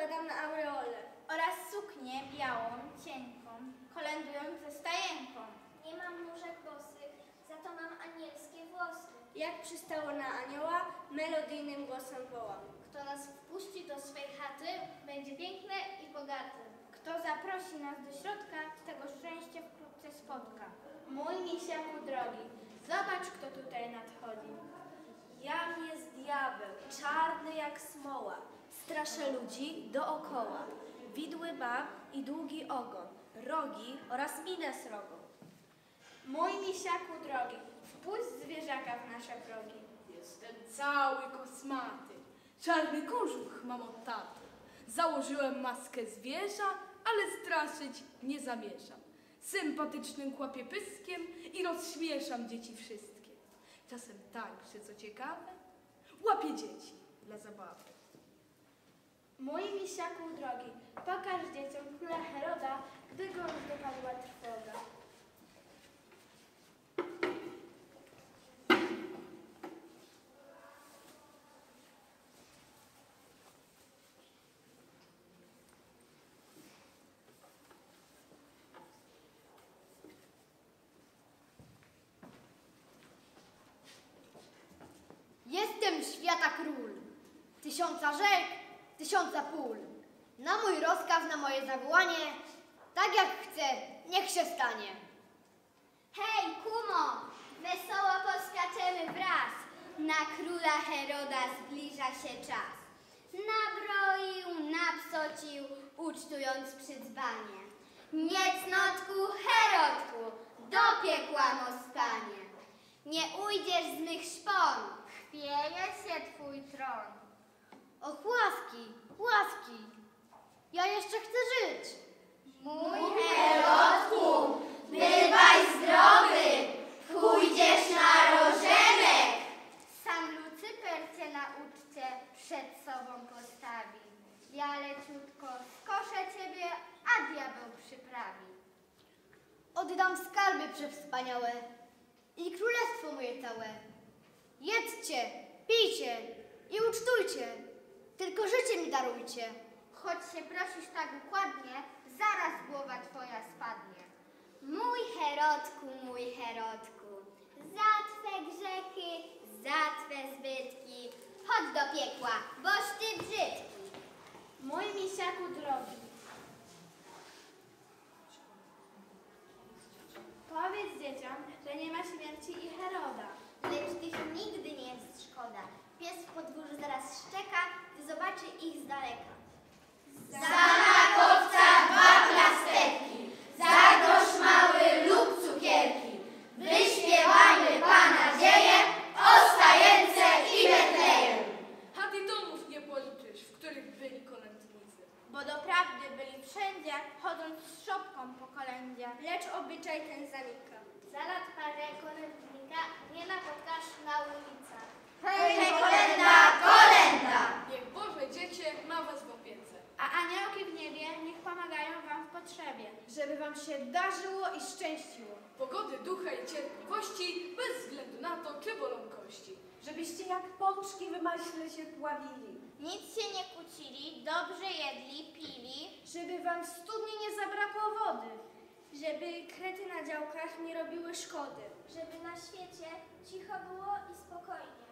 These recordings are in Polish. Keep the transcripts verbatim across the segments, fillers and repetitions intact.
składam na aureolę oraz suknię białą, cienką, kolędując ze stajenką. Nie mam nóżek bosych, za to mam anielskie włosy. Jak przystało na anioła, melodyjnym głosem wołam. Kto nas wpuści do swej chaty, będzie piękny i bogaty. Kto zaprosi nas do środka, tego szczęście wkrótce spotka. Mój misiaku drogi, zobacz, kto tutaj nadchodzi. Jam jest diabeł, czarny jak smoła, straszę ludzi dookoła. Widły bab i długi ogon, rogi oraz minę srogą. Mój misiaku drogi, wpuść zwierzaka w nasze progi. Jestem cały kosmaty, czarny kożuch mam od taty. Założyłem maskę zwierza, ale straszyć nie zamierzam. Sympatycznym kłapię pyskiem i rozśmieszam dzieci wszystkie. Czasem tańczę, co ciekawe, łapię dzieci dla zabawy. Mój misiaku drogi, pokaż dzieciom króla Heroda, gdy go już dopadła trwoga. Jestem świata król, tysiąca rzek, tysiąca pól. Na mój rozkaz, na moje zawołanie, tak jak chcę, niech się stanie. Hej, kumo, wesoło poskaczemy wraz. Na króla Heroda zbliża się czas. Nabroił, napsocił, ucztując przydzwanie. Nie cnotku, Herodku, do piekła mospanie. Nie ujdziesz z mych szpon, chwieje się twój tron. Och, łaski, łaski, ja jeszcze chcę żyć. Mój Herodku, bywaj zdrowy, pójdziesz na rożenek. Sam Lucyper cię na uczcie przed sobą postawi. Ja leciutko skoszę ciebie, a diabeł przyprawi. Oddam skarby przewspaniałe i królestwo moje całe. Jedzcie, pijcie i ucztujcie, tylko życie mi darujcie. Choć się prosisz tak układnie, zaraz głowa twoja spadnie. Mój Herodku, mój Herodku, za twe grzechy, za twe zbytki, chodź do piekła, boż ty brzydki. Mój misiaku drogi, powiedz dzieciom, że nie ma śmierci i Heroda. Lecz tych nigdy nie jest szkoda. Pies w podwórzu zaraz szczeka, gdy zobaczy ich z daleka. Za makowca dwa plasterki, za grosz mały lub cukierki. Wyśpiewajmy Pana dzieje, Ostajence i Betlejem. A ty domów nie policzysz, w których byli kolędnicy. Bo doprawdy byli wszędzie, chodząc z szopką po kolędzie, lecz obyczaj ten zanika. Za lat parę kolędnika nie napotkasz na ulicach. Hej, hej, kolenda, kolenda! Niech Boże dziecię ma was w opiece. A aniołki w niebie niech pomagają wam w potrzebie, żeby wam się darzyło i szczęściło. Pogody ducha i cierpliwości, bez względu na to, czy bolą kości. Żebyście jak pączki w maśle się pławili. Nic się nie kłócili, dobrze jedli, pili. Żeby wam w studni nie zabrakło wody, żeby krety na działkach nie robiły szkody. Żeby na świecie cicho było i spokojnie.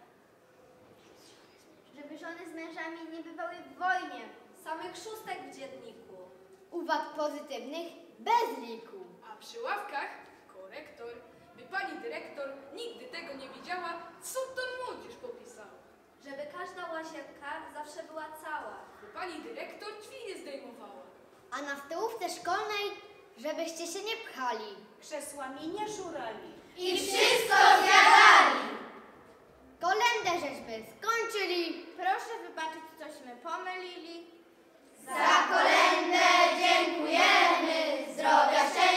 Żeby żony z mężami nie bywały w wojnie. Samych szóstek w dzienniku. Uwag pozytywnych bez liku. A przy ławkach korektor, by pani dyrektor nigdy tego nie widziała, co to młodzież popisała. Żeby każda łazienka zawsze była cała. By pani dyrektor drzwi nie zdejmowała. A na stołówce szkolnej, żebyście się nie pchali. Krzesłami nie szurali. I wszystko zjadali. Kolędę żeśmy skończyli. Proszę wybaczyć, cośmy pomylili. Za kolędę dziękujemy, zdrowia, szczęścia.